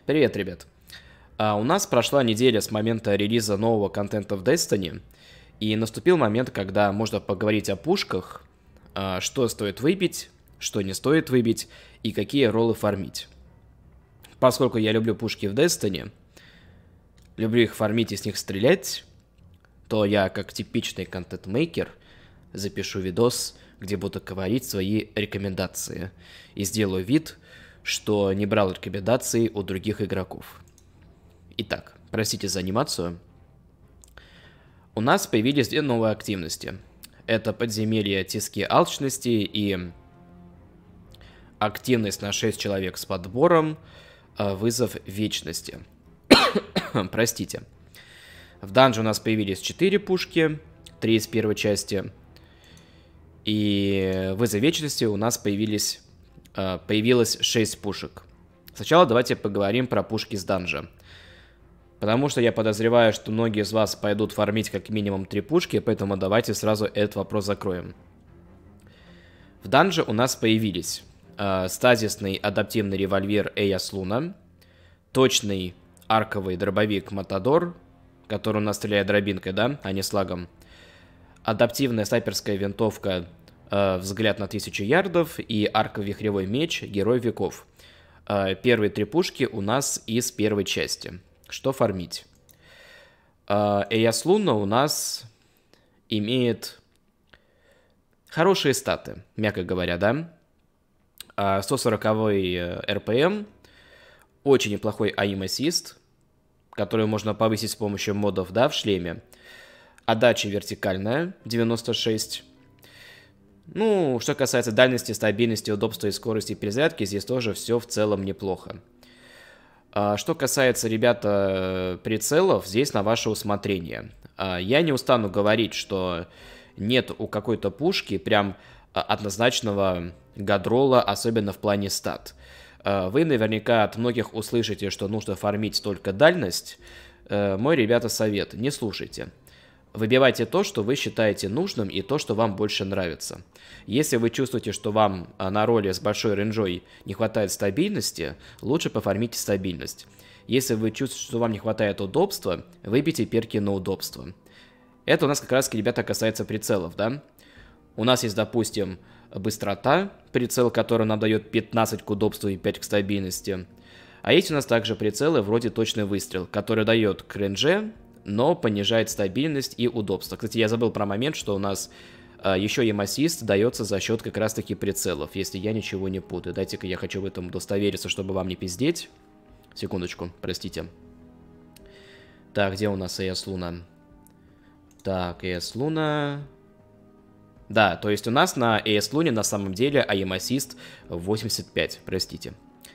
Привет, ребят. У нас прошла неделя с момента релиза нового контента в Destiny, и наступил момент, когда можно поговорить о пушках, что стоит выбить, что не стоит выбить, и какие роллы фармить. Поскольку я люблю пушки в Destiny, люблю их фармить и с них стрелять, то я, как типичный контент-мейкер, запишу видос, где буду говорить свои рекомендации, и сделаю вид, что не брал рекомендации у других игроков. Итак, простите за анимацию. У нас появились две новые активности. Это подземелье Тиски Алчности и активность на 6 человек с подбором Вызов Вечности. Простите. В данже у нас появились 4 пушки, 3 из первой части. И в Вызов Вечности у нас появилось 6 пушек. Сначала давайте поговорим про пушки с данжа. Потому что я подозреваю, что многие из вас пойдут фармить как минимум 3 пушки, поэтому давайте сразу этот вопрос закроем. В данже у нас появились стазисный адаптивный револьвер Эяс Луна, точный арковый дробовик Матадор, который у нас стреляет дробинкой, да, а не слагом, адаптивная снайперская винтовка Взгляд на 1000 ярдов и арково-вихревой меч Герой веков. Первые 3 пушки у нас из первой части. Что фармить? Эяс Луна у нас имеет хорошие статы, мягко говоря, да? 140-й РПМ, очень неплохой аим-ассист, который можно повысить с помощью модов, да, в шлеме. Отдача вертикальная, 96. Ну, что касается дальности, стабильности, удобства и скорости перезарядки, здесь тоже все в целом неплохо. Что касается, ребята, прицелов, здесь на ваше усмотрение. Я не устану говорить, что нет у какой-то пушки прям однозначного гадрола, особенно в плане стат. Вы наверняка от многих услышите, что нужно фармить только дальность. Мой, ребята, совет: не слушайте. Выбивайте то, что вы считаете нужным, и то, что вам больше нравится. Если вы чувствуете, что вам на роли с большой рейнджой не хватает стабильности, лучше пофармите стабильность. Если вы чувствуете, что вам не хватает удобства, выбейте перки на удобство. Это у нас как раз, ребята, касается прицелов, да? У нас есть, допустим, быстрота, прицел, который нам дает 15 к удобству и 5 к стабильности. А есть у нас также прицелы вроде точный выстрел, который дает к рейнже, но понижает стабильность и удобство. Кстати, я забыл про момент, что у нас еще и ассист дается за счет как раз-таки прицелов, если я ничего не путаю. Дайте-ка я хочу в этом удостовериться, чтобы вам не пиздеть. Секундочку, простите. Так, где у нас Эяс Луна? Так, Эяс Луна... Да, то есть у нас на Эяс Луне на самом деле аим-ассист 85, простите.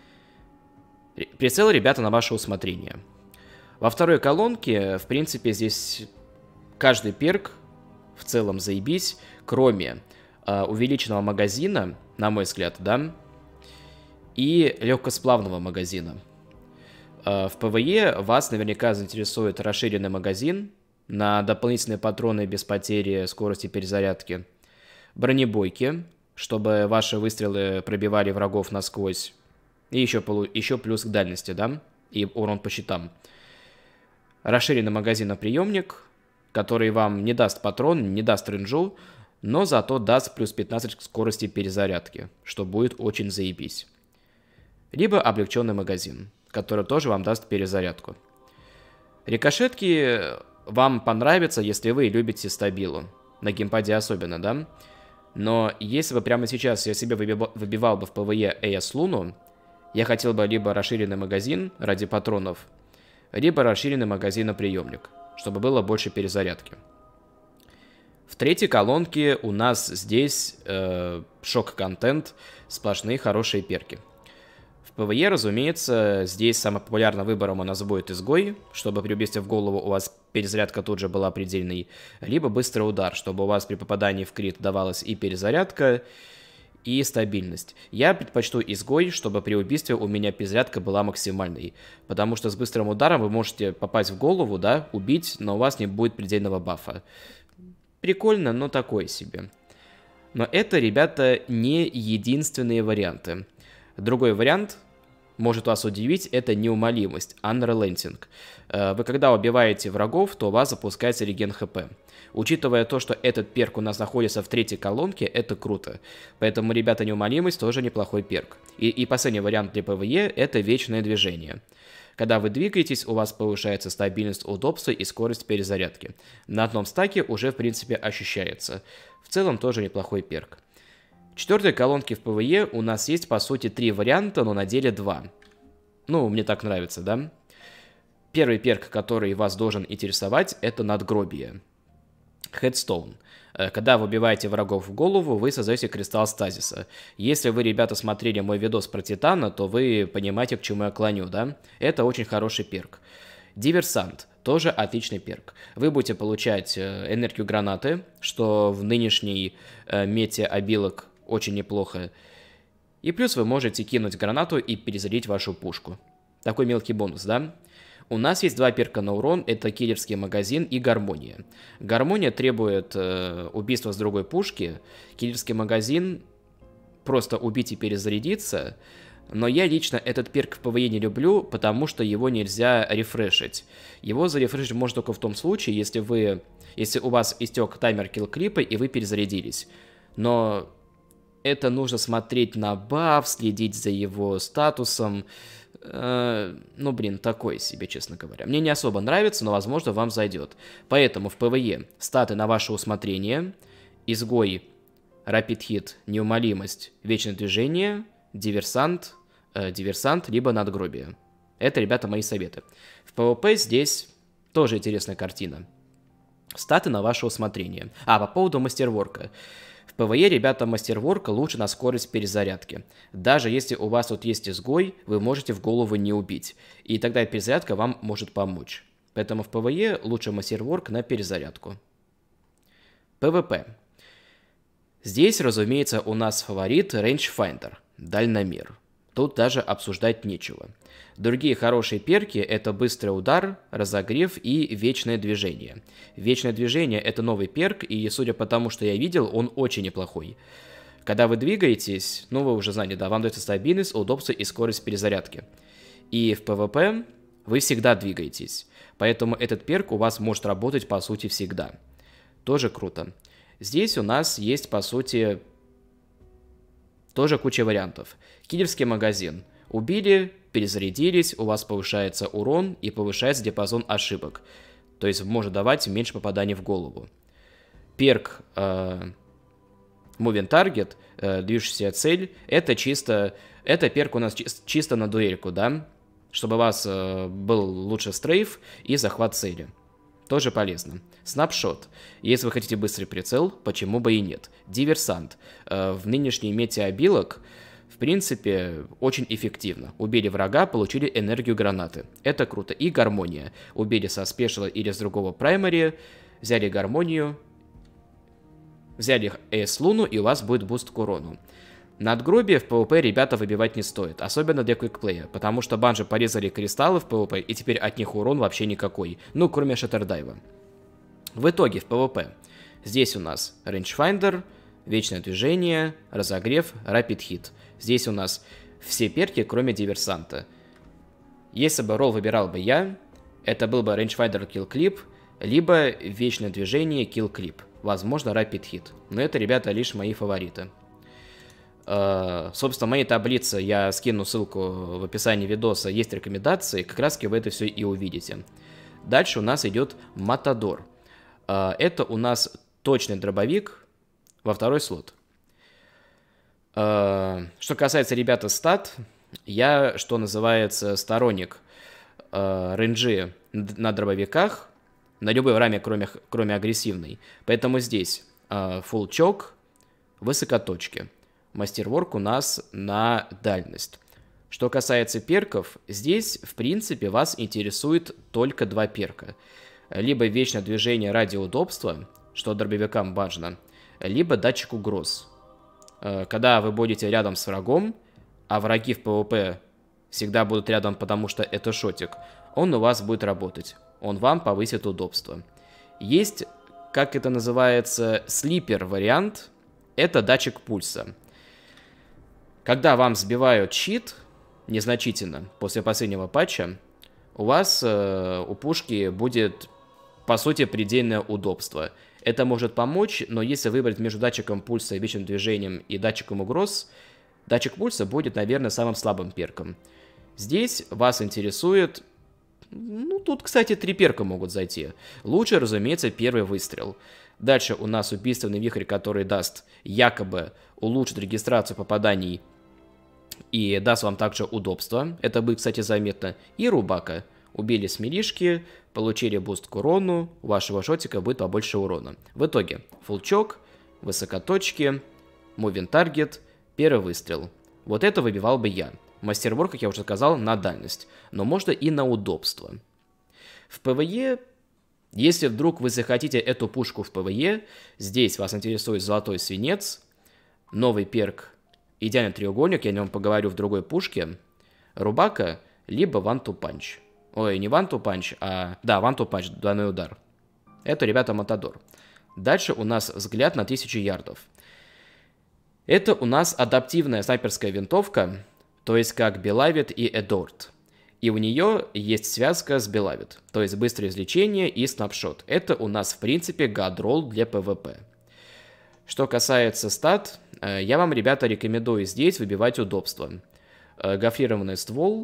Прицелы, ребята, на ваше усмотрение. Во второй колонке, в принципе, здесь каждый перк в целом заебись, кроме увеличенного магазина, на мой взгляд, да, и легкосплавного магазина. В ПВЕ вас наверняка заинтересует расширенный магазин на дополнительные патроны без потери скорости перезарядки, бронебойки, чтобы ваши выстрелы пробивали врагов насквозь, и еще плюс к дальности, да, и урон по щитам. Расширенный магазиноприемник, который вам не даст патрон, не даст рейнджу, но зато даст плюс 15 к скорости перезарядки, что будет очень заебись. Либо облегченный магазин, который тоже вам даст перезарядку. Рикошетки вам понравятся, если вы любите стабилу, на геймпаде особенно, да? Но если бы прямо сейчас я себе выбивал бы в ПВЕ Эяс Луну, я хотел бы либо расширенный магазин ради патронов, либо расширенный магазиноприемник, чтобы было больше перезарядки. В третьей колонке у нас здесь шок-контент, сплошные хорошие перки. В ПВЕ, разумеется, здесь самым популярным выбором у нас будет изгой, чтобы при убийстве в голову у вас перезарядка тут же была предельной, либо быстрый удар, чтобы у вас при попадании в крит давалась и перезарядка, и стабильность. Я предпочту изгой, чтобы при убийстве у меня перезарядка была максимальной. Потому что с быстрым ударом вы можете попасть в голову, да, убить, но у вас не будет предельного бафа. Прикольно, но такое себе. Но это, ребята, не единственные варианты. Другой вариант может вас удивить, это неумолимость, Unrelenting. Вы когда убиваете врагов, то у вас запускается реген хп. Учитывая то, что этот перк у нас находится в третьей колонке, это круто. Поэтому, ребята, неумолимость тоже неплохой перк. И последний вариант для ПВЕ — это вечное движение. Когда вы двигаетесь, у вас повышается стабильность, удобство и скорость перезарядки. На одном стаке уже, в принципе, ощущается. В целом, тоже неплохой перк. В четвертой колонке в ПВЕ у нас есть, по сути, 3 варианта, но на деле 2. Ну, мне так нравится, да? Первый перк, который вас должен интересовать, это надгробие. Headstone. Когда вы убиваете врагов в голову, вы создаете кристалл стазиса. Если вы, ребята, смотрели мой видос про Титана, то вы понимаете, к чему я клоню, да? Это очень хороший перк. Диверсант. Тоже отличный перк. Вы будете получать энергию гранаты, что в нынешней мете обилок очень неплохо. И плюс вы можете кинуть гранату и перезарядить вашу пушку. Такой мелкий бонус, да? У нас есть 2 перка на урон, это киллерский магазин и гармония. Гармония требует убийства с другой пушки, киллерский магазин просто убить и перезарядиться, но я лично этот перк в ПВЕ не люблю, потому что его нельзя рефрешить. Его зарефрешить можно только в том случае, если у вас истек таймер килл-клипа и вы перезарядились. Но это нужно смотреть на баф, следить за его статусом. Ну, блин, такой себе, честно говоря. Мне не особо нравится, но, возможно, вам зайдет. Поэтому в ПВЕ статы на ваше усмотрение. Изгой, Rapid Hit, неумолимость, вечное движение, диверсант, либо надгробие. Это, ребята, мои советы. В ПВП здесь тоже интересная картина. Статы на ваше усмотрение. По поводу мастерворка. В ПВЕ, ребята, мастерворка лучше на скорость перезарядки. Даже если у вас тут есть изгой, вы можете в голову не убить. И тогда перезарядка вам может помочь. Поэтому в ПВЕ лучше мастерворк на перезарядку. ПВП. Здесь, разумеется, у нас фаворит Rangefinder, дальномер. Тут даже обсуждать нечего. Другие хорошие перки — это быстрый удар, разогрев и вечное движение. Вечное движение — это новый перк, и судя по тому, что я видел, он очень неплохой. Когда вы двигаетесь, ну вы уже знаете, да, вам дается стабильность, удобство и скорость перезарядки. И в ПВП вы всегда двигаетесь, поэтому этот перк у вас может работать по сути всегда. Тоже круто. Здесь у нас есть по сути тоже куча вариантов. Киллерский магазин. Убили, перезарядились, у вас повышается урон и повышается диапазон ошибок. То есть может давать меньше попаданий в голову. Перк Moving Target, движущаяся цель, это перк у нас чисто на дуэльку, да? Чтобы у вас был лучше стрейф и захват цели. Тоже полезно. Снапшот. Если вы хотите быстрый прицел, почему бы и нет. Диверсант. В нынешней мете обилок, в принципе, очень эффективно. Убили врага, получили энергию гранаты. Это круто. И гармония. Убили со спешла или с другого праймари, взяли гармонию, взяли AS-луну, и у вас будет буст к урону. Надгробие в ПВП, ребята, выбивать не стоит, особенно для квикплея, потому что банжи порезали кристаллы в ПВП, и теперь от них урон вообще никакой, ну, кроме шаттердайва. В итоге в ПВП здесь у нас Rangefinder, вечное движение, разогрев, Rapid Hit. Здесь у нас все перки, кроме диверсанта. Если бы ролл выбирал бы я, это был бы Rangefinder Kill Clip, либо вечное движение Kill Clip, возможно Rapid Hit. Но это, ребята, лишь мои фавориты. Собственно, в моей таблице я скину ссылку в описании видоса, есть рекомендации, как раз вы это все и увидите. Дальше у нас идет Матадор. Это у нас точный дробовик во второй слот. Что касается, ребята, стат, я, что называется, сторонник рейнджи на дробовиках, на любой раме, кроме агрессивной. Поэтому здесь full чок, высокоточки. Мастерворк у нас на дальность. Что касается перков, здесь, в принципе, вас интересует только 2 перка. Либо вечное движение ради удобства, что дробовикам важно, либо датчик угроз. Когда вы будете рядом с врагом, а враги в ПВП всегда будут рядом, потому что это шотик, он у вас будет работать. Он вам повысит удобство. Есть, как это называется, слипер вариант, это датчик пульса. Когда вам сбивают щит, незначительно после последнего патча, у вас у пушки будет, по сути, предельное удобство. Это может помочь, но если выбрать между датчиком пульса и вечным движением и датчиком угроз, датчик пульса будет, наверное, самым слабым перком. Здесь вас интересует... Ну, тут, кстати, 3 перка могут зайти. Лучше, разумеется, первый выстрел. Дальше у нас убийственный вихрь, который даст якобы улучшит регистрацию попаданий и даст вам также удобство. Это будет, кстати, заметно. И рубака. Убили с милишки, получили буст к урону, у вашего шотика будет побольше урона. В итоге, фулчок, высокоточки, мувинг таргет, первый выстрел. Вот это выбивал бы я. Мастервор, как я уже сказал, на дальность, но можно и на удобство. В ПВЕ, если вдруг вы захотите эту пушку в ПВЕ, здесь вас интересует золотой свинец, новый перк, идеальный треугольник, я о нем поговорю в другой пушке, рубака, либо one to punch. Ой, не one to punch, а... Да, one to punch, двойной удар. Это, ребята, Матадор. Дальше у нас взгляд на 1000 ярдов. Это у нас адаптивная снайперская винтовка, то есть как Белавит и Эдорт. И у нее есть связка с Белавит, то есть быстрое излечение и снапшот. Это у нас, в принципе, гадролл для ПВП. Что касается стат, я вам, ребята, рекомендую здесь выбивать удобство. Гофрированный ствол.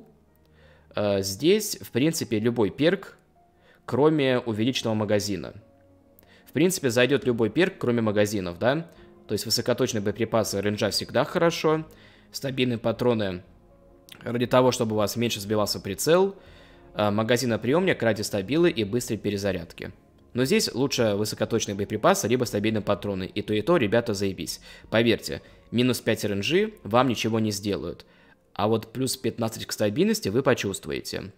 Здесь, в принципе, любой перк, кроме увеличенного магазина. В принципе, зайдет любой перк, кроме магазинов, да? То есть высокоточные боеприпасы, рейнджа всегда хорошо. Стабильные патроны ради того, чтобы у вас меньше сбивался прицел. Магазиноприемник ради стабилы и быстрой перезарядки. Но здесь лучше высокоточные боеприпасы, либо стабильные патроны. И то, ребята, заебись. Поверьте, минус 5 RNG вам ничего не сделают. А вот плюс 15 к стабильности вы почувствуете.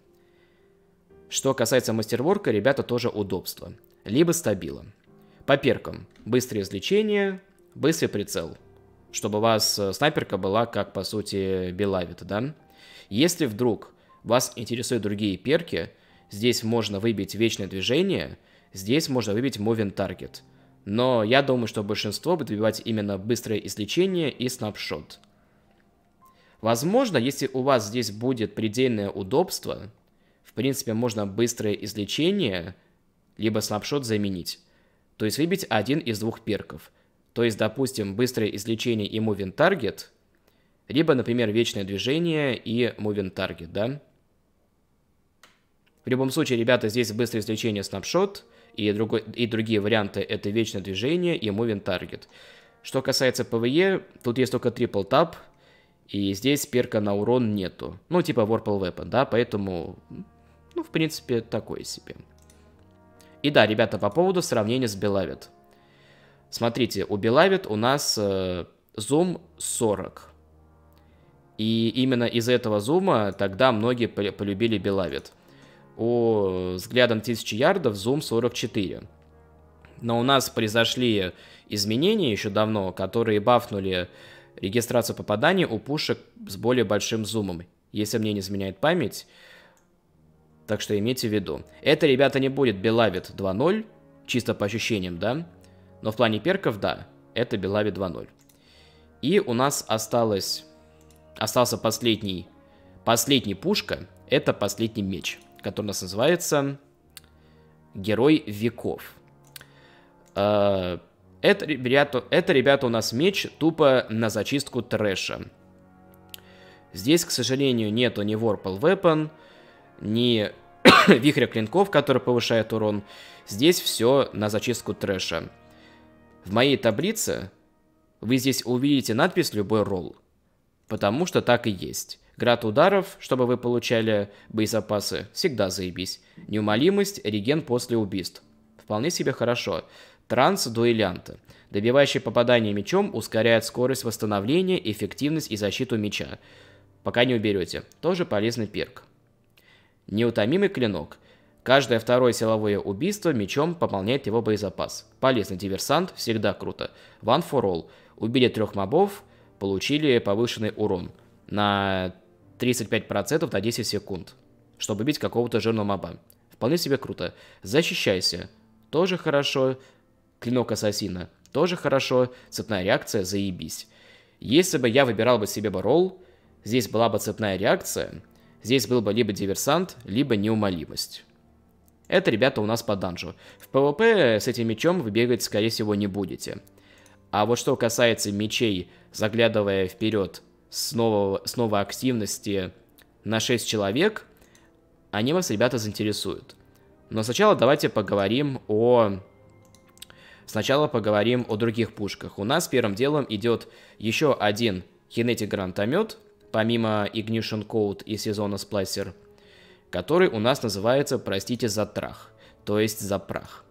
Что касается мастерворка, ребята, тоже удобство. Либо стабила. По перкам. Быстрое излечение, быстрый прицел. Чтобы у вас снайперка была, как, по сути, Белавит, да? Если вдруг вас интересуют другие перки, здесь можно выбить вечное движение, здесь можно выбить moving target. Но я думаю, что большинство будет выбивать именно быстрое излечение и снапшот. Возможно, если у вас здесь будет предельное удобство, в принципе, можно быстрое излечение, либо снапшот заменить. То есть выбить один из двух перков. То есть, допустим, быстрое излечение и moving target, либо, например, вечное движение и moving target, да? В любом случае, ребята, здесь быстрое излечение, снапшот, и другие варианты это вечное движение и moving target. Что касается ПВЕ, тут есть только triple tap, и здесь перка на урон нету. Ну, типа Warpal Weapon, да, поэтому, ну, в принципе, такое себе. И да, ребята, по поводу сравнения с Белавит. Смотрите, у Белавит у нас зум 40. И именно из-за этого зума тогда многие полюбили Белавит. У взглядом 1000 ярдов зум 44. Но у нас произошли изменения еще давно, которые бафнули регистрацию попаданий у пушек с более большим зумом, если мне не изменяет память. Так что имейте в виду. Это, ребята, не будет Белавит 2.0, чисто по ощущениям, да? Но в плане перков, да, это Белавит 2.0. И у нас остался последний пушка, это последний меч, который у нас называется Герой веков. Это, ребята, у нас меч тупо на зачистку трэша. Здесь, к сожалению, нету ни Warpal Weapon, ни вихря клинков, который повышает урон. Здесь все на зачистку трэша. В моей таблице вы здесь увидите надпись «Любой ролл», потому что так и есть. Град ударов, чтобы вы получали боезапасы, всегда заебись. Неумолимость, реген после убийств. Вполне себе хорошо. Транс дуэлянта. Добивающий попадание мечом ускоряет скорость восстановления, эффективность и защиту меча. Пока не уберете. Тоже полезный перк. Неутомимый клинок. Каждое второе силовое убийство мечом пополняет его боезапас. Полезный диверсант, всегда круто. One for all. Убили 3 мобов, получили повышенный урон на 35% на 10 секунд, чтобы убить какого-то жирного моба. Вполне себе круто. Защищайся. Тоже хорошо. Клинок ассасина. Тоже хорошо. Цепная реакция, заебись. Если бы я выбирал бы себе ролл, здесь была бы цепная реакция, здесь был бы либо диверсант, либо неумолимость. Это, ребята, у нас по данжу. В ПВП с этим мечом вы бегать, скорее всего, не будете. А вот что касается мечей, заглядывая вперед с новой активности на 6 человек, они вас, ребята, заинтересуют. Но сначала давайте поговорим о других пушках. У нас первым делом идет еще один кинетик гранатомет, помимо Ignition Code и сезона Splicer, который у нас называется, простите, за трах, то есть за прах.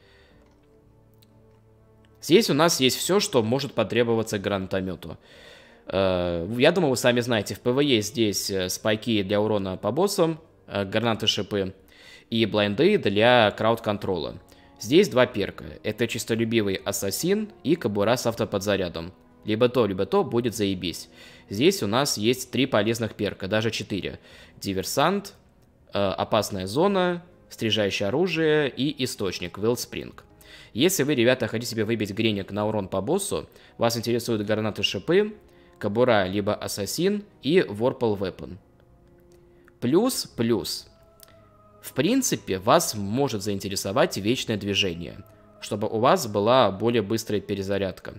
Здесь у нас есть все, что может потребоваться гранатомету. Я думаю, вы сами знаете, в ПВЕ здесь спайки для урона по боссам, гранаты-шипы, и блайнды для крауд-контрола. Здесь два перка. Это чистолюбивый ассасин и кобура с автоподзарядом. Либо то будет заебись. Здесь у нас есть 3 полезных перка, даже 4. Диверсант, опасная зона, стрижающее оружие и источник, Wellspring. Если вы, ребята, хотите себе выбить греник на урон по боссу, вас интересуют гранаты-шипы, кобура либо ассасин и Vorpal Weapon. Плюс, в принципе, вас может заинтересовать вечное движение, чтобы у вас была более быстрая перезарядка.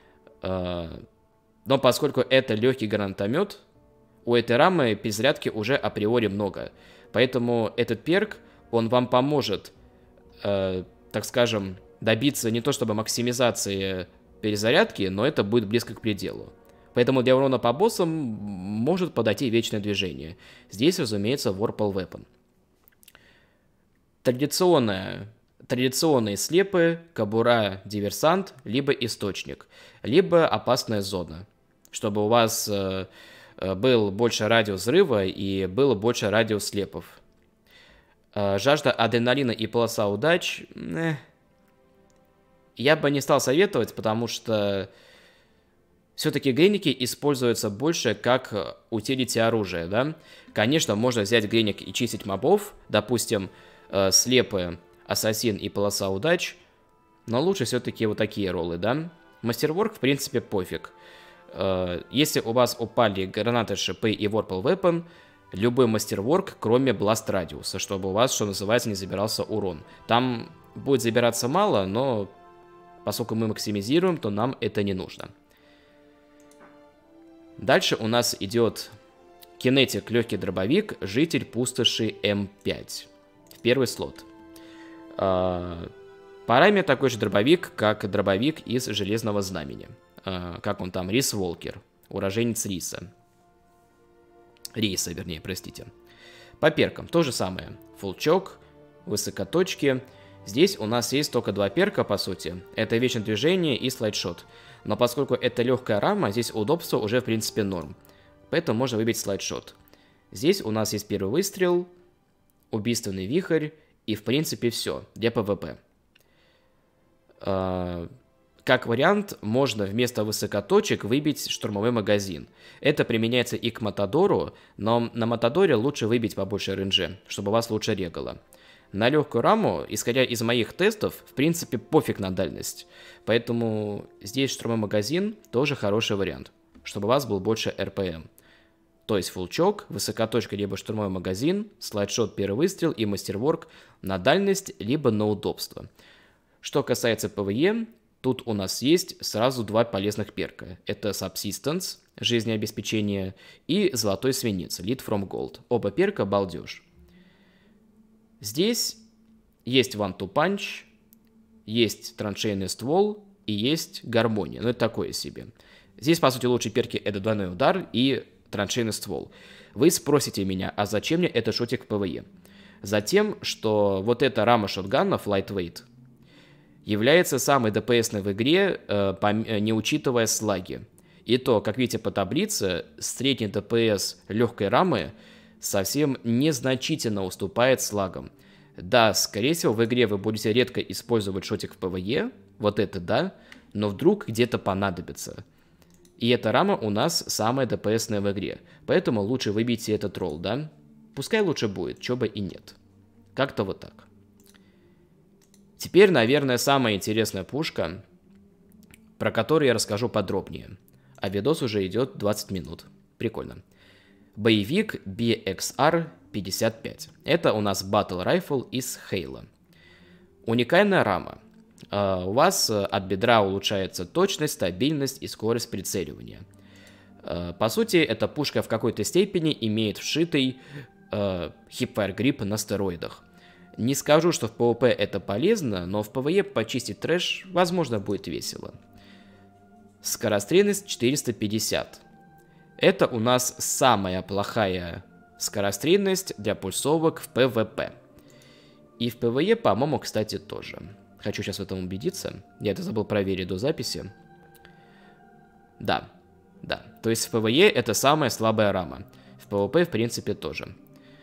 Но поскольку это легкий гранатомет, у этой рамы перезарядки уже априори много. Поэтому этот перк, он вам поможет, так скажем, добиться не то чтобы максимизации перезарядки, но это будет близко к пределу. Поэтому для урона по боссам может подойти вечное движение. Здесь, разумеется, Vorpal Weapon. Традиционные слепы, кобура, диверсант, либо источник, либо опасная зона, чтобы у вас был больше радиус взрыва и было больше радиус слепов. Жажда адреналина и полоса удач я бы не стал советовать, потому что все-таки греники используются больше как утилити оружия, да? Конечно, можно взять греник и чистить мобов, допустим, слепы, ассасин и полоса удач, но лучше все-таки вот такие роллы, да? Мастерворк, в принципе, пофиг. Если у вас упали гранаты, шипы и Vorpal Weapon, любой мастерворк, кроме Blast радиуса, чтобы у вас, что называется, не забирался урон. Там будет забираться мало, но поскольку мы максимизируем, то нам это не нужно. Дальше у нас идет кинетик легкий дробовик, житель пустоши М5. В первый слот. Параметр такой же дробовик, как дробовик из Железного Знамени. Как он там? Рис Волкер. Уроженец Риса. Рейса, вернее, простите. По перкам то же самое. Фулчок, высокоточки. Здесь у нас есть только 2 перка, по сути. Это вечное движение и слайдшот. Но поскольку это легкая рама, здесь удобство уже, в принципе, норм. Поэтому можно выбить слайдшот. Здесь у нас есть первый выстрел, убийственный вихрь и, в принципе, все для ПВП. Как вариант, можно вместо высокоточек выбить штурмовой магазин. Это применяется и к Матадору, но на Матадоре лучше выбить побольше рейнджа, чтобы вас лучше регало. На легкую раму, исходя из моих тестов, в принципе, пофиг на дальность. Поэтому здесь штурмовой магазин тоже хороший вариант, чтобы у вас был больше РПМ. То есть фулчок, высокоточка либо штурмовой магазин, слайдшот первый выстрел и мастерворк на дальность либо на удобство. Что касается ПВЕ, тут у нас есть сразу 2 полезных перка. Это Subsistence, жизнеобеспечение, и Золотой Свинец, Lead from Gold. Оба перка балдеж. Здесь есть One to Punch, есть траншейный ствол и есть гармония. Ну, это такое себе. Здесь, по сути, лучшие перки — это двойной удар и траншейный ствол. Вы спросите меня, а зачем мне этот шотик в ПВЕ? Затем, что вот эта рама шотганов Lightweight является самой ДПСной в игре, не учитывая слаги. И то, как видите по таблице, средний ДПС легкой рамы совсем незначительно уступает слагам. Да, скорее всего, в игре вы будете редко использовать шотик в ПВЕ, вот это да, но вдруг где-то понадобится. И эта рама у нас самая ДПСная в игре, поэтому лучше выбейте этот ролл, да? Пускай лучше будет, чё бы и нет. Как-то вот так. Теперь, наверное, самая интересная пушка, про которую я расскажу подробнее. А видос уже идет 20 минут. Прикольно. боевик BXR-55. Это у нас Battle Rifle из Halo. Уникальная рама. У вас от бедра улучшается точность, стабильность и скорость прицеливания. По сути, эта пушка в какой-то степени имеет вшитый Hipfire Grip на стероидах. Не скажу, что в PvP это полезно, но в PvE почистить трэш, возможно, будет весело. Скорострельность 450. Это у нас самая плохая скорострельность для пульсовок в PvP. И в PvE, по-моему, кстати, тоже. Хочу сейчас в этом убедиться. Я это забыл проверить до записи. Да. То есть в PvE это самая слабая рама. В PvP, в принципе, тоже.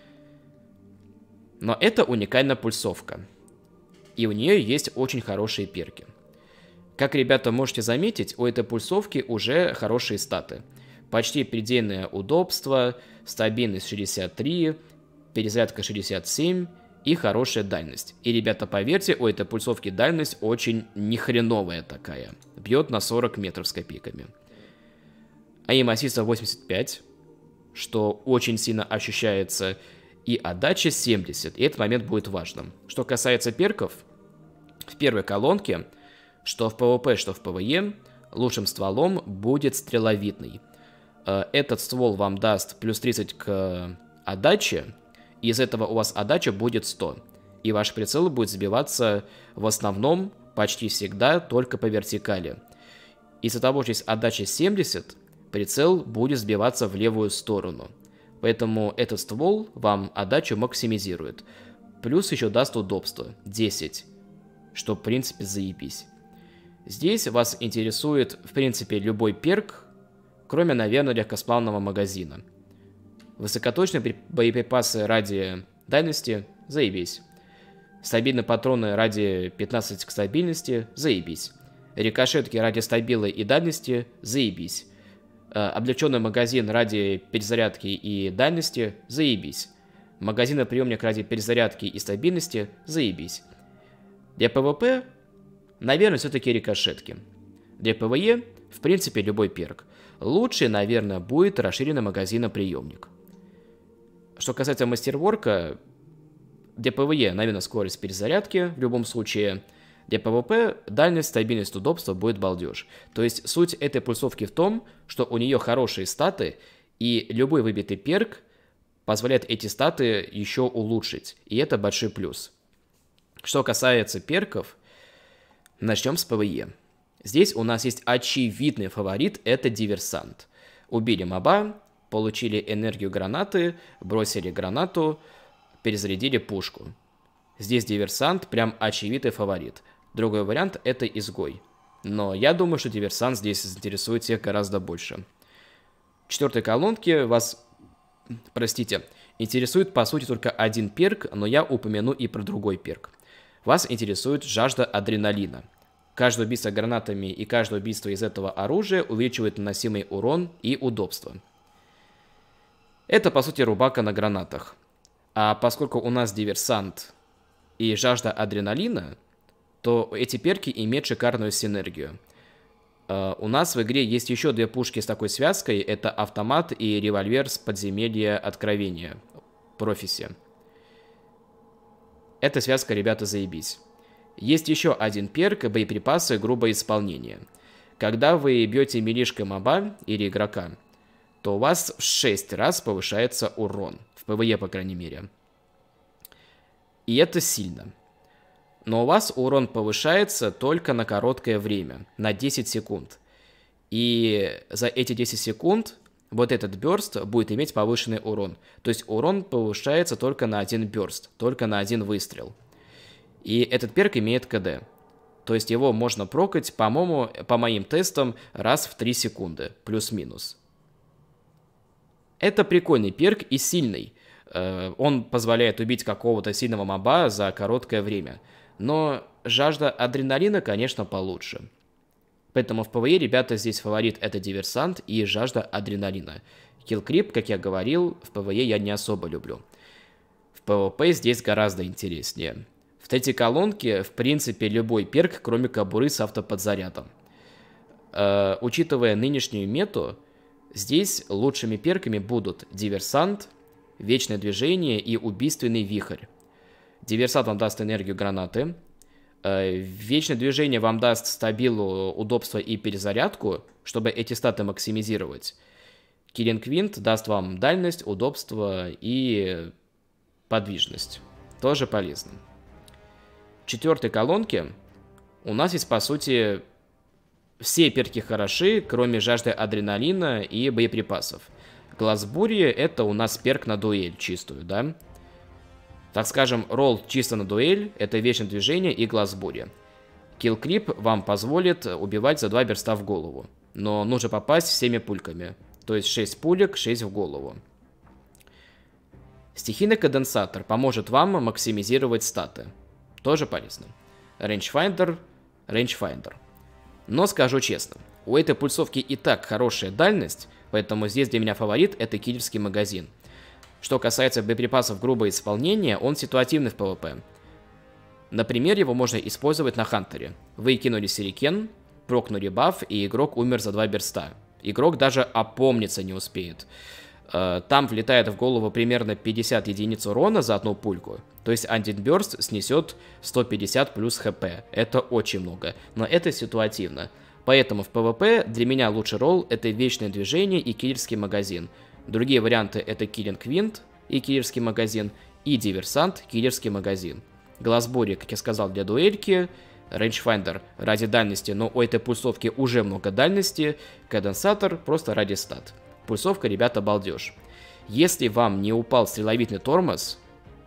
Но это уникальная пульсовка. И у нее есть очень хорошие перки. Как, ребята, можете заметить, у этой пульсовки уже хорошие статы. Почти предельное удобство, стабильность 63, перезарядка 67 и хорошая дальность. И, ребята, поверьте, у этой пульсовки дальность очень нехреновая такая. Бьет на 40 метров с копейками. Aim Assist 85, что очень сильно ощущается, и отдача 70, и этот момент будет важным. Что касается перков, в первой колонке, что в PvP, что в PvE, лучшим стволом будет стреловидный. Этот ствол вам даст плюс 30 к отдаче, и из этого у вас отдача будет 100. И ваш прицел будет сбиваться в основном почти всегда только по вертикали. Из-за того, что есть отдача 70, прицел будет сбиваться в левую сторону. Поэтому этот ствол вам отдачу максимизирует. Плюс еще даст удобство 10, что в принципе заебись. Здесь вас интересует в принципе любой перк, кроме, наверное, легкосплавного магазина. Высокоточные боеприпасы ради дальности – заебись. Стабильные патроны ради 15 к стабильности – заебись. Рикошетки ради стабила и дальности – заебись. Облегченный магазин ради перезарядки и дальности – заебись. Магазиноприемник ради перезарядки и стабильности – заебись. Для PvP, наверное, все-таки рикошетки. Для PvE, в принципе, любой перк. Лучший, наверное, будет расширенный магазиноприемник. Что касается мастерворка, для PvE, наверное, скорость перезарядки в любом случае. Для PvP дальность, стабильность, удобство будет балдеж. То есть суть этой пульсовки в том, что у нее хорошие статы, и любой выбитый перк позволяет эти статы еще улучшить. И это большой плюс. Что касается перков, начнем с PvE. Здесь у нас есть очевидный фаворит, это диверсант. Убили моба, получили энергию гранаты, бросили гранату, перезарядили пушку. Здесь диверсант прям очевидный фаворит. Другой вариант это изгой. Но я думаю, что диверсант здесь заинтересует всех гораздо больше. В четвертой колонке вас, интересует по сути только один перк, но я упомяну и про другой перк. Вас интересует жажда адреналина. Каждое убийство гранатами и каждое убийство из этого оружия увеличивает наносимый урон и удобство. Это по сути рубака на гранатах. А поскольку у нас диверсант и жажда адреналина, то эти перки имеют шикарную синергию. У нас в игре есть еще две пушки с такой связкой, это автомат и револьвер с подземелья откровения, профиси. Эта связка, ребята, заебись. Есть еще один перк, боеприпасы грубое исполнение. Когда вы бьете милишкой моба или игрока, то у вас в 6 раз повышается урон, в PvE по крайней мере. И это сильно. Но у вас урон повышается только на короткое время, на 10 секунд. И за эти 10 секунд вот этот бёрст будет иметь повышенный урон. То есть урон повышается только на один бёрст, только на один выстрел. И этот перк имеет КД. То есть его можно прокать, по-моему, по моим тестам, раз в 3 секунды, плюс-минус. Это прикольный перк и сильный. Он позволяет убить какого-то сильного моба за короткое время. Но жажда адреналина, конечно, получше. Поэтому в PvE, ребята, здесь фаворит это диверсант и жажда адреналина. Киллкрип, как я говорил, в PvE я не особо люблю. В PvP здесь гораздо интереснее. В третьей колонке, в принципе, любой перк, кроме кобуры с автоподзарядом. Учитывая нынешнюю мету, Здесь лучшими перками будут Диверсант, Вечное движение и Убийственный вихрь. Диверсант вам даст энергию гранаты. Вечное движение вам даст стабилу, удобство и перезарядку, чтобы эти статы максимизировать. Киллинг Винт даст вам дальность, удобство и подвижность. Тоже полезно. В четвертой колонке у нас есть, по сути, все перки хороши, кроме жажды адреналина и боеприпасов. Глаз бури — это у нас перк на дуэль чистую, да? Так скажем, ролл чисто на дуэль — это вечное движение и глаз бури. Kill Clip вам позволит убивать за 2 берста в голову, но нужно попасть всеми пульками. То есть 6 пулек, 6 в голову. Стихийный конденсатор поможет вам максимизировать статы. Тоже полезно. Rangefinder. Но скажу честно, у этой пульсовки и так хорошая дальность, поэтому здесь для меня фаворит — это киллерский магазин. Что касается боеприпасов грубого исполнения, он ситуативный в ПВП. Например, его можно использовать на Хантере. Вы кинули сюрикен, прокнули баф, и игрок умер за 2 берста. Игрок даже опомниться не успеет. Там влетает в голову примерно 50 единиц урона за одну пульку. То есть Undead Burst снесет 150 плюс хп. Это очень много. Но это ситуативно. Поэтому в ПВП для меня лучший ролл — это Вечное движение и киллерский магазин. Другие варианты — это Киллинг Винт и киллерский магазин, и Диверсант, киллерский магазин. Глаз бури, как я сказал, для дуэльки. Rangefinder ради дальности, но у этой пульсовки уже много дальности. Конденсатор просто ради стат. Пульсовка, ребята, балдеж. Если вам не упал стреловидный тормоз,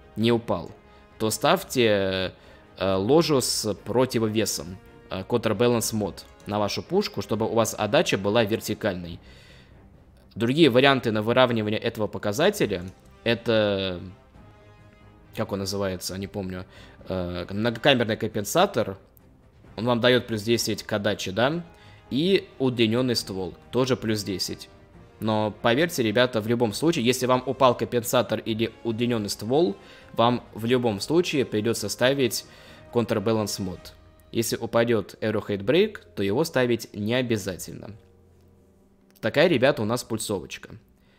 то ставьте ложу с противовесом, Counterbalance мод, на вашу пушку, чтобы у вас отдача была вертикальной. Другие варианты на выравнивание этого показателя — это... Как он называется, не помню. Многокамерный компенсатор. Он вам дает плюс 10 к отдаче, да? И удлиненный ствол, тоже плюс 10. Но поверьте, ребята, в любом случае, если вам упал компенсатор или удлиненный ствол, вам в любом случае придется ставить Counterbalance мод. Если упадет Arrowhead Break, то его ставить не обязательно. Такая, ребята, у нас пульсовочка.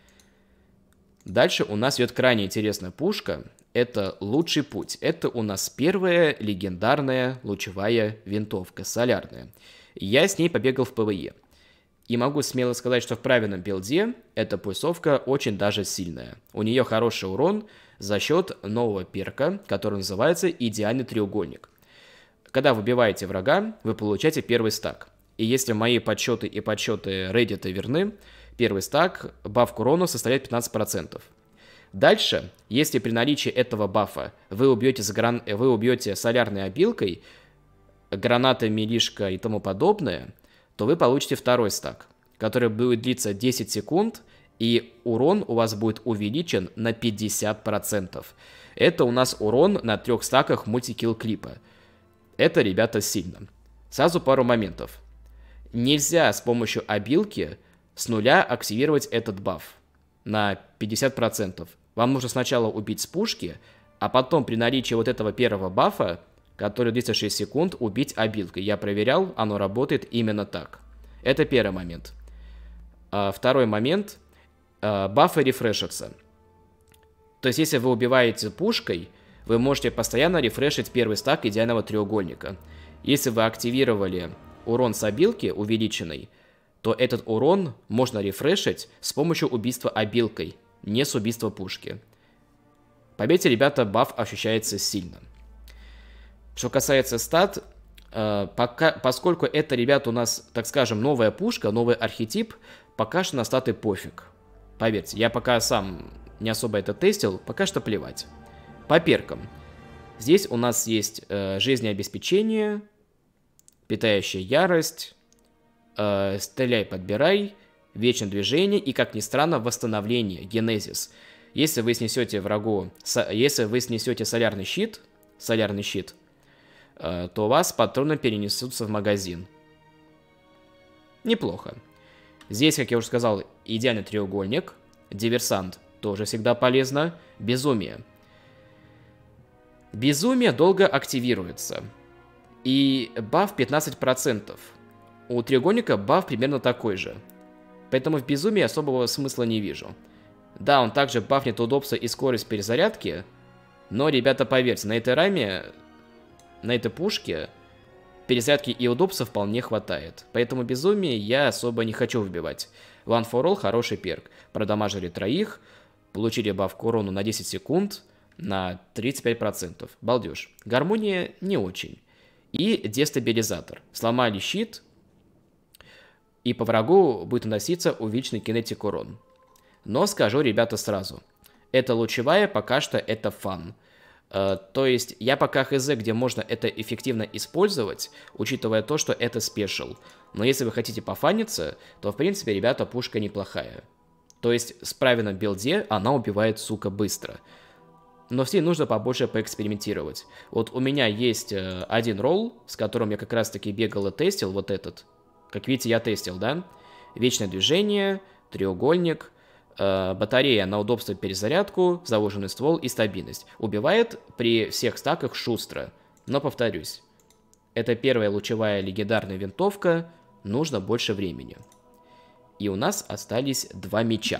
Дальше у нас идет крайне интересная пушка. Это Лучший путь. Это у нас первая легендарная лучевая винтовка, солярная. Я с ней побегал в ПВЕ. И могу смело сказать, что в правильном билде эта пульсовка очень даже сильная. У нее хороший урон за счет нового перка, который называется Идеальный треугольник. Когда выбиваете врага, вы получаете первый стак. И если мои подсчеты и подсчеты Reddit верны, первый стак, баф к урону составляет 15%. Дальше, если при наличии этого бафа вы убьете солярной обилкой, гранатами, лишка и тому подобное, то вы получите второй стак, который будет длиться 10 секунд, и урон у вас будет увеличен на 50%. Это у нас урон на 3 стаках мультикилл клипа. Это, ребята, сильно. Сразу пару моментов. Нельзя с помощью обилки с нуля активировать этот баф на 50%. Вам нужно сначала убить с пушки, а потом при наличии вот этого первого бафа, который длится 6 секунд, убить обилкой. Я проверял, оно работает именно так. Это первый момент. Второй момент. Бафы рефрешатся. То есть, если вы убиваете пушкой, вы можете постоянно рефрешить первый стак идеального треугольника. Если вы активировали урон с обилки увеличенный, то этот урон можно рефрешить с помощью убийства обилкой, не с убийства пушки. Поверьте, ребята, баф ощущается сильно. Что касается стат, поскольку это, ребята, у нас, так скажем, новая пушка, новый архетип, пока что на статы пофиг. Поверьте, я пока сам не особо это тестил, пока что плевать. По перкам. Здесь у нас есть жизнеобеспечение, питающая ярость, стреляй, подбирай, вечное движение и, как ни странно, восстановление, генезис. Если вы снесете солярный щит, то у вас патроны перенесутся в магазин. Неплохо. Здесь, как я уже сказал, идеальный треугольник, диверсант тоже всегда полезно, безумие. Безумие долго активируется. И баф 15%. У треугольника баф примерно такой же. Поэтому в безумии особого смысла не вижу. Да, он также бафнет удобство и скорость перезарядки, но, ребята, поверьте, на этой раме, на этой пушке перезарядки и удобства вполне хватает. Поэтому безумие я особо не хочу вбивать. One for All хороший перк. Продамажили троих, получили баф к урону на 10 секунд на 35%. Балдеж. Гармония не очень. И дестабилизатор. Сломали щит, и по врагу будет наноситься увеличенный кинетик урон. Но скажу, ребята, сразу. Это лучевая, пока что это фан. То есть я пока хз, где можно это эффективно использовать, учитывая то, что это спешл. Но если вы хотите пофаниться, то в принципе, ребята, пушка неплохая. То есть с правильном билде она убивает, сука, быстро. Но все нужно побольше поэкспериментировать. Вот у меня есть один ролл, с которым я как раз таки бегал и тестил, вот этот. Как видите, я тестил, да? Вечное движение, треугольник, батарея на удобство перезарядку, заложенный ствол и стабильность. Убивает при всех стаках шустро. Но повторюсь, это первая лучевая легендарная винтовка, нужно больше времени. И у нас остались два меча.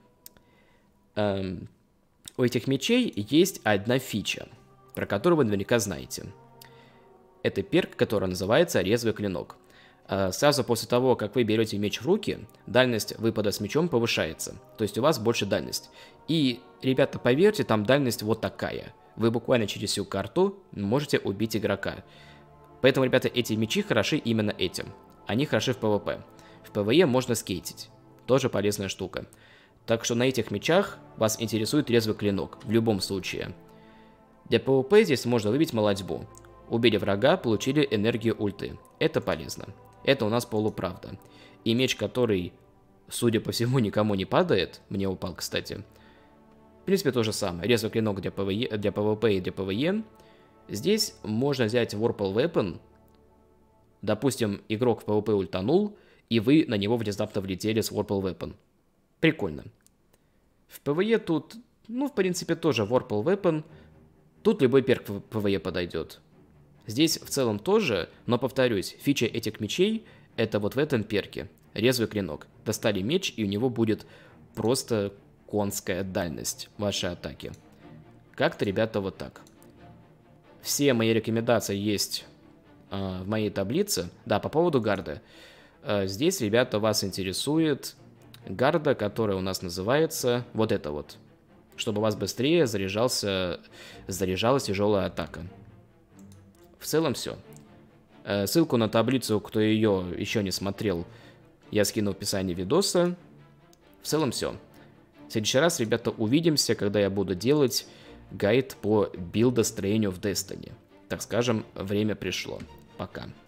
У этих мечей есть одна фича, про которую вы наверняка знаете. Это перк, который называется «Резвый клинок». Сразу после того, как вы берете меч в руки, дальность выпада с мечом повышается. То есть у вас больше дальность. И, ребята, поверьте, там дальность вот такая. Вы буквально через всю карту можете убить игрока. Поэтому, ребята, эти мечи хороши именно этим. Они хороши в ПВП. В ПВЕ можно скейтить. Тоже полезная штука. Так что на этих мечах вас интересует резвый клинок. В любом случае. Для ПВП здесь можно выбить молодьбу. Убили врага, получили энергию ульты. Это полезно. Это у нас полуправда. И меч, который, судя по всему, никому не падает, мне упал, кстати. В принципе, то же самое. Резвый клинок для ПВП и для ПВЕ. Здесь можно взять Warpal Weapon. Допустим, игрок в ПВП ультанул, и вы на него внезапно влетели с Warpal Weapon. Прикольно. В ПВЕ тут, в принципе, тоже Warpal Weapon. Тут любой перк в ПВЕ подойдет. Здесь в целом тоже, но повторюсь, фича этих мечей это вот в этом перке. Резвый клинок. Достали меч, и у него будет просто конская дальность вашей атаки. Как-то, ребята, вот так. Все мои рекомендации есть в моей таблице. Да, по поводу гарда. Здесь, ребята, вас интересует гарда, которая у нас называется вот это вот. Чтобы у вас быстрее заряжалась тяжелая атака. В целом все. Ссылку на таблицу, кто ее еще не смотрел, я скину в описании видоса. В целом все. В следующий раз, ребята, увидимся, когда я буду делать гайд по билдостроению в Destiny. Так скажем, время пришло. Пока.